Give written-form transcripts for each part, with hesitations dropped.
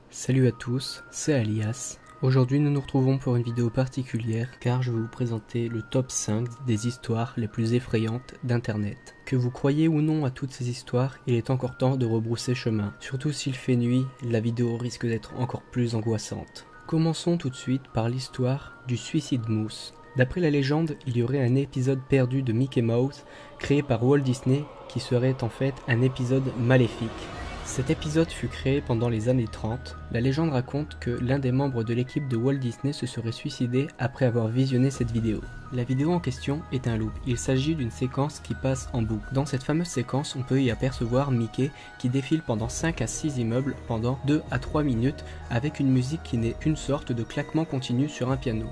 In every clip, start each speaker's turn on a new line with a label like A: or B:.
A: Salut à tous, c'est Alias. Aujourd'hui nous nous retrouvons pour une vidéo particulière car je vais vous présenter le top 5 des histoires les plus effrayantes d'internet. Que vous croyez ou non à toutes ces histoires, il est encore temps de rebrousser chemin. Surtout s'il fait nuit, la vidéo risque d'être encore plus angoissante. Commençons tout de suite par l'histoire du Suicide Moose. D'après la légende, il y aurait un épisode perdu de Mickey Mouse créé par Walt Disney qui serait en fait un épisode maléfique. Cet épisode fut créé pendant les années 30. La légende raconte que l'un des membres de l'équipe de Walt Disney se serait suicidé après avoir visionné cette vidéo. La vidéo en question est un loop. Il s'agit d'une séquence qui passe en boucle. Dans cette fameuse séquence, on peut y apercevoir Mickey qui défile pendant 5 à 6 immeubles pendant 2 à 3 minutes avec une musique qui n'est qu'une sorte de claquement continu sur un piano.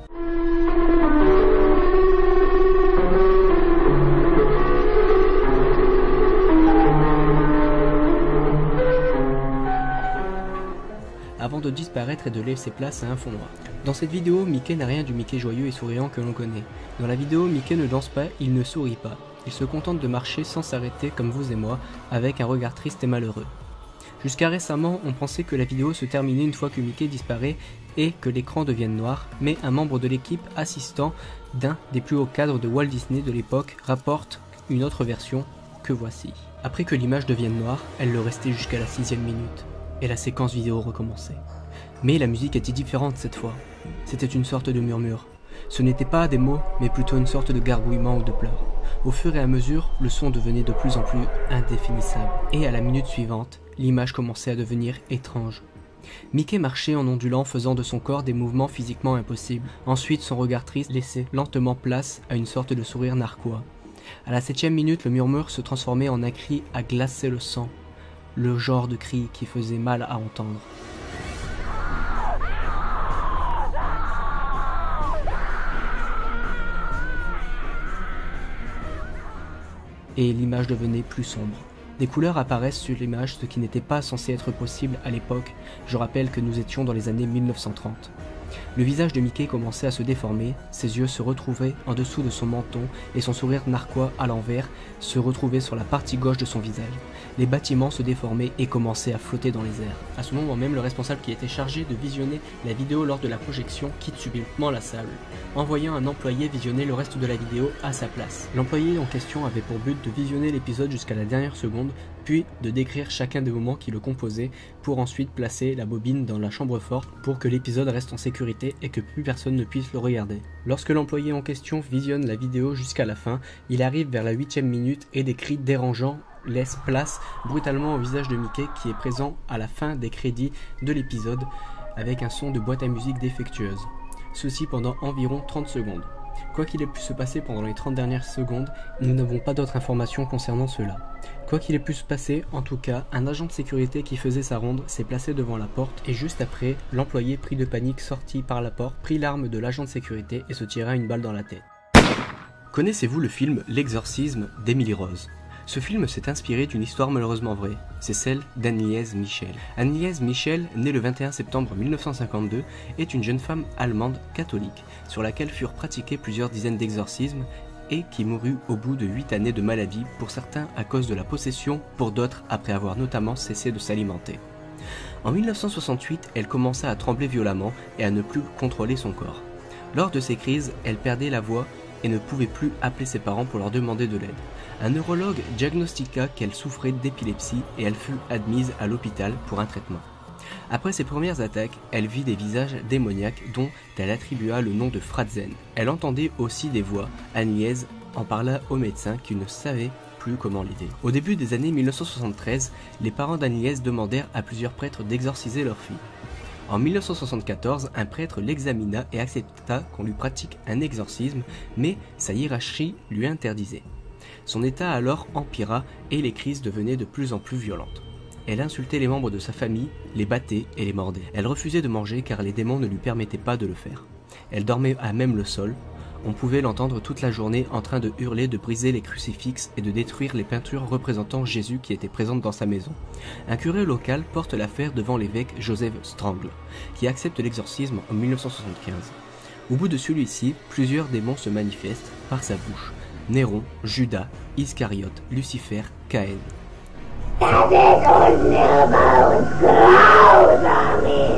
A: Avant de disparaître et de laisser place à un fond noir. Dans cette vidéo, Mickey n'a rien du Mickey joyeux et souriant que l'on connaît. Dans la vidéo, Mickey ne danse pas, il ne sourit pas. Il se contente de marcher sans s'arrêter comme vous et moi, avec un regard triste et malheureux. Jusqu'à récemment, on pensait que la vidéo se terminait une fois que Mickey disparaît et que l'écran devienne noir, mais un membre de l'équipe assistant d'un des plus hauts cadres de Walt Disney de l'époque rapporte une autre version que voici. Après que l'image devienne noire, elle le restait jusqu'à la 6e minute. Et la séquence vidéo recommençait. Mais la musique était différente cette fois. C'était une sorte de murmure. Ce n'était pas des mots, mais plutôt une sorte de gargouillement ou de pleurs. Au fur et à mesure, le son devenait de plus en plus indéfinissable. Et à la minute suivante, l'image commençait à devenir étrange. Mickey marchait en ondulant, faisant de son corps des mouvements physiquement impossibles. Ensuite, son regard triste laissait lentement place à une sorte de sourire narquois. À la 7e minute, le murmure se transformait en un cri à glacer le sang. Le genre de cri qui faisait mal à entendre. Et l'image devenait plus sombre. Des couleurs apparaissent sur l'image, ce qui n'était pas censé être possible à l'époque. Je rappelle que nous étions dans les années 1930. Le visage de Mickey commençait à se déformer, ses yeux se retrouvaient en dessous de son menton et son sourire narquois à l'envers se retrouvait sur la partie gauche de son visage. Les bâtiments se déformaient et commençaient à flotter dans les airs. À ce moment même, le responsable qui était chargé de visionner la vidéo lors de la projection quitte subitement la salle, envoyant un employé visionner le reste de la vidéo à sa place. L'employé en question avait pour but de visionner l'épisode jusqu'à la dernière seconde, puis de décrire chacun des moments qui le composaient pour ensuite placer la bobine dans la chambre forte pour que l'épisode reste en sécurité et que plus personne ne puisse le regarder. Lorsque l'employé en question visionne la vidéo jusqu'à la fin, il arrive vers la 8e minute et des cris dérangeants laissent place brutalement au visage de Mickey qui est présent à la fin des crédits de l'épisode avec un son de boîte à musique défectueuse. Ceci pendant environ 30 secondes. Quoi qu'il ait pu se passer pendant les 30 dernières secondes, nous n'avons pas d'autres informations concernant cela. Quoi qu'il ait pu se passer, en tout cas, un agent de sécurité qui faisait sa ronde s'est placé devant la porte et juste après, l'employé pris de panique sortit par la porte, prit l'arme de l'agent de sécurité et se tira une balle dans la tête. Connaissez-vous le film L'exorcisme d'Emily Rose ? Ce film s'est inspiré d'une histoire malheureusement vraie, c'est celle d'Agnès Michel. Agnès Michel, née le 21 septembre 1952, est une jeune femme allemande catholique, sur laquelle furent pratiqués plusieurs dizaines d'exorcismes et qui mourut au bout de 8 années de maladie, pour certains à cause de la possession, pour d'autres après avoir notamment cessé de s'alimenter. En 1968, elle commença à trembler violemment et à ne plus contrôler son corps. Lors de ces crises, elle perdait la voix et ne pouvait plus appeler ses parents pour leur demander de l'aide. Un neurologue diagnostiqua qu'elle souffrait d'épilepsie et elle fut admise à l'hôpital pour un traitement. Après ses premières attaques, elle vit des visages démoniaques dont elle attribua le nom de Fratzen. Elle entendait aussi des voix. Agnès en parla au médecin qui ne savait plus comment l'aider. Au début des années 1973, les parents d'Agnès demandèrent à plusieurs prêtres d'exorciser leur fille. En 1974, un prêtre l'examina et accepta qu'on lui pratique un exorcisme, mais sa hiérarchie lui interdisait. Son état alors empira et les crises devenaient de plus en plus violentes. Elle insultait les membres de sa famille, les battait et les mordait. Elle refusait de manger car les démons ne lui permettaient pas de le faire. Elle dormait à même le sol. On pouvait l'entendre toute la journée en train de hurler, de briser les crucifixes et de détruire les peintures représentant Jésus qui étaient présentes dans sa maison. Un curé local porte l'affaire devant l'évêque Joseph Strangle, qui accepte l'exorcisme en 1975. Au bout de celui-ci, plusieurs démons se manifestent par sa bouche. Néron, Judas, Iscariote, Lucifer, Caïn.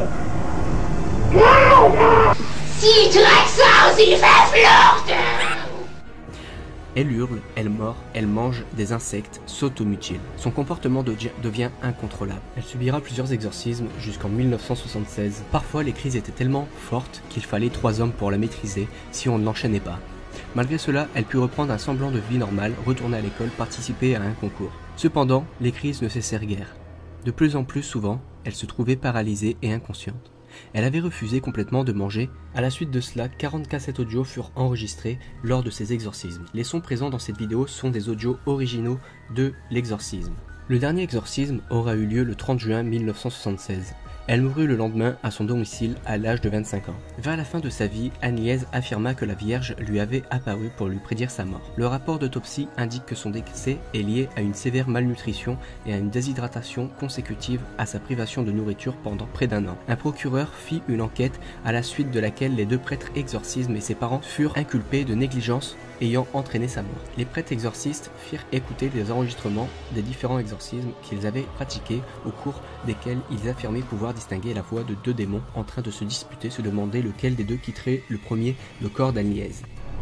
A: Elle hurle, elle mord, elle mange des insectes, s'automutile. Son comportement devient incontrôlable. Elle subira plusieurs exorcismes jusqu'en 1976. Parfois, les crises étaient tellement fortes qu'il fallait 3 hommes pour la maîtriser si on ne l'enchaînait pas. Malgré cela, elle put reprendre un semblant de vie normale, retourner à l'école, participer à un concours. Cependant, les crises ne cessèrent guère. De plus en plus souvent, elle se trouvait paralysée et inconsciente. Elle avait refusé complètement de manger. À la suite de cela, 40 cassettes audio furent enregistrées lors de ces exorcismes. Les sons présents dans cette vidéo sont des audios originaux de l'exorcisme. Le dernier exorcisme aura eu lieu le 30 juin 1976. Elle mourut le lendemain à son domicile à l'âge de 25 ans. Vers la fin de sa vie, Agnès affirma que la Vierge lui avait apparu pour lui prédire sa mort. Le rapport d'autopsie indique que son décès est lié à une sévère malnutrition et à une déshydratation consécutive à sa privation de nourriture pendant près d'1 an. Un procureur fit une enquête à la suite de laquelle les 2 prêtres exorcismes et ses parents furent inculpés de négligence ayant entraîné sa mort. Les prêtres exorcistes firent écouter les enregistrements des différents exorcismes qu'ils avaient pratiqués, au cours desquels ils affirmaient pouvoir distinguer la voix de 2 démons en train de se disputer, se demander lequel des 2 quitterait le premier le corps d'Agnès.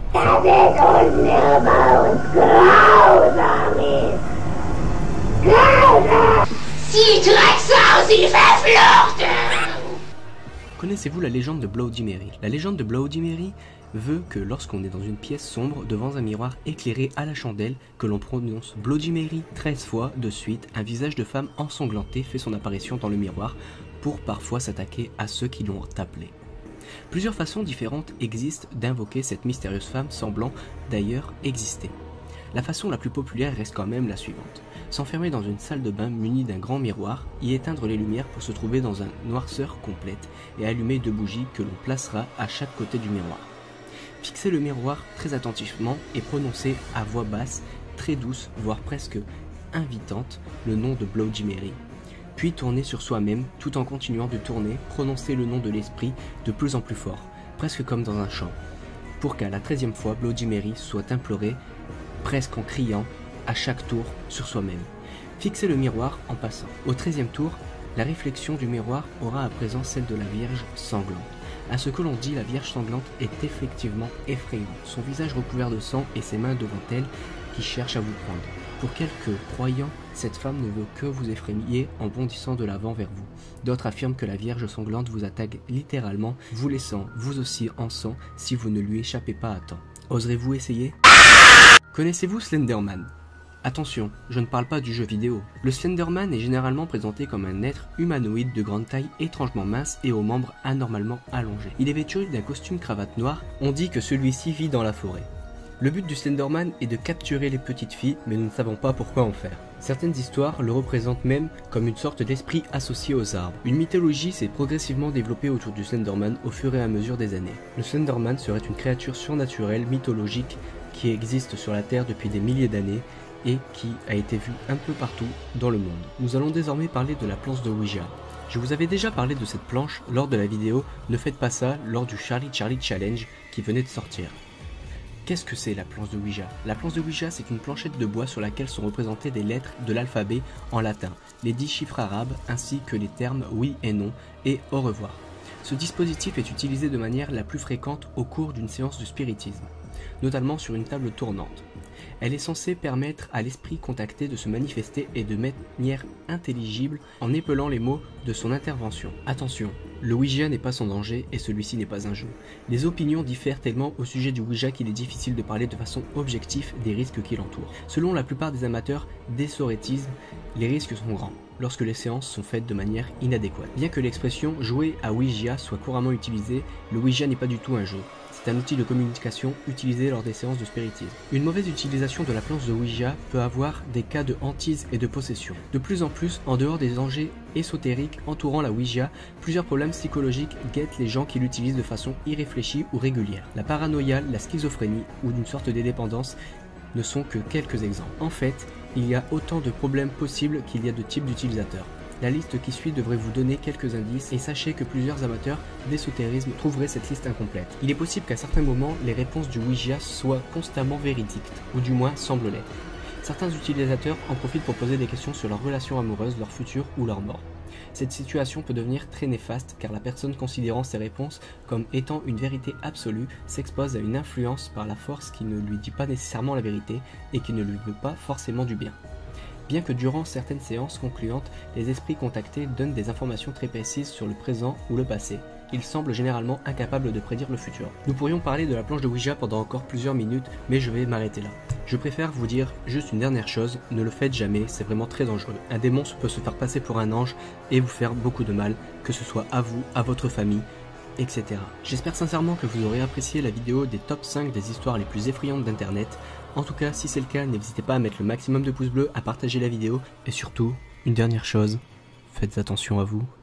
A: Connaissez-vous la légende de Bloody Mary? La légende de Bloody Mary veut que lorsqu'on est dans une pièce sombre devant un miroir éclairé à la chandelle, que l'on prononce Bloody Mary 13 fois de suite, un visage de femme ensanglanté fait son apparition dans le miroir pour parfois s'attaquer à ceux qui l'ont appelé. Plusieurs façons différentes existent d'invoquer cette mystérieuse femme semblant d'ailleurs exister. La façon la plus populaire reste quand même la suivante. S'enfermer dans une salle de bain munie d'un grand miroir, y éteindre les lumières pour se trouver dans une noirceur complète et allumer 2 bougies que l'on placera à chaque côté du miroir. Fixer le miroir très attentivement et prononcer à voix basse, très douce, voire presque invitante, le nom de Bloody Mary. Puis tourner sur soi-même tout en continuant de tourner, prononcer le nom de l'esprit de plus en plus fort, presque comme dans un chant, pour qu'à la 13e fois Bloody Mary soit implorée, presque en criant, à chaque tour sur soi-même. Fixer le miroir en passant. Au 13e tour, la réflexion du miroir aura à présent celle de la Vierge sanglante. À ce que l'on dit, la Vierge sanglante est effectivement effrayante, son visage recouvert de sang et ses mains devant elle qui cherchent à vous prendre. Pour quelques croyants, cette femme ne veut que vous effrayer en bondissant de l'avant vers vous. D'autres affirment que la Vierge sanglante vous attaque littéralement, vous laissant vous aussi en sang si vous ne lui échappez pas à temps. Oserez-vous essayer? Connaissez-vous Slenderman? Attention, je ne parle pas du jeu vidéo. Le Slenderman est généralement présenté comme un être humanoïde de grande taille étrangement mince et aux membres anormalement allongés. Il est vêtu d'un costume cravate noire, on dit que celui-ci vit dans la forêt. Le but du Slenderman est de capturer les petites filles, mais nous ne savons pas pourquoi en faire. Certaines histoires le représentent même comme une sorte d'esprit associé aux arbres. Une mythologie s'est progressivement développée autour du Slenderman au fur et à mesure des années. Le Slenderman serait une créature surnaturelle, mythologique, qui existe sur la Terre depuis des milliers d'années, et qui a été vu un peu partout dans le monde. Nous allons désormais parler de la planche de Ouija. Je vous avais déjà parlé de cette planche lors de la vidéo « Ne faites pas ça » lors du Charlie Challenge qui venait de sortir. Qu'est-ce que c'est la planche de Ouija? La planche de Ouija, c'est une planchette de bois sur laquelle sont représentées des lettres de l'alphabet en latin, les 10 chiffres arabes ainsi que les termes oui et non et au revoir. Ce dispositif est utilisé de manière la plus fréquente au cours d'une séance de spiritisme, notamment sur une table tournante. Elle est censée permettre à l'esprit contacté de se manifester et de manière intelligible en épelant les mots de son intervention. Attention, le Ouija n'est pas sans danger et celui-ci n'est pas un jeu. Les opinions diffèrent tellement au sujet du Ouija qu'il est difficile de parler de façon objective des risques qui l'entourent. Selon la plupart des amateurs d'essorétisme, les risques sont grands lorsque les séances sont faites de manière inadéquate. Bien que l'expression « jouer à Ouija » soit couramment utilisée, le Ouija n'est pas du tout un jeu. C'est un outil de communication utilisé lors des séances de spiritisme. Une mauvaise utilisation de la planche de Ouija peut avoir des cas de hantise et de possession. De plus en plus, en dehors des enjeux ésotériques entourant la Ouija, plusieurs problèmes psychologiques guettent les gens qui l'utilisent de façon irréfléchie ou régulière. La paranoïa, la schizophrénie ou d'une sorte de dépendance ne sont que quelques exemples. En fait, il y a autant de problèmes possibles qu'il y a de types d'utilisateurs. La liste qui suit devrait vous donner quelques indices et sachez que plusieurs amateurs d'ésotérisme trouveraient cette liste incomplète. Il est possible qu'à certains moments, les réponses du Ouija soient constamment véridiques, ou du moins semblent l'être. Certains utilisateurs en profitent pour poser des questions sur leur relation amoureuse, leur futur ou leur mort. Cette situation peut devenir très néfaste car la personne considérant ses réponses comme étant une vérité absolue s'expose à une influence par la force qui ne lui dit pas nécessairement la vérité et qui ne lui veut pas forcément du bien. Bien que durant certaines séances concluantes, les esprits contactés donnent des informations très précises sur le présent ou le passé, ils semblent généralement incapables de prédire le futur. Nous pourrions parler de la planche de Ouija pendant encore plusieurs minutes, mais je vais m'arrêter là. Je préfère vous dire juste une dernière chose, ne le faites jamais, c'est vraiment très dangereux. Un démon peut se faire passer pour un ange et vous faire beaucoup de mal, que ce soit à vous, à votre famille, etc. J'espère sincèrement que vous aurez apprécié la vidéo des top 5 des histoires les plus effrayantes d'internet. En tout cas, si c'est le cas, n'hésitez pas à mettre le maximum de pouces bleus, à partager la vidéo, et surtout, une dernière chose, faites attention à vous.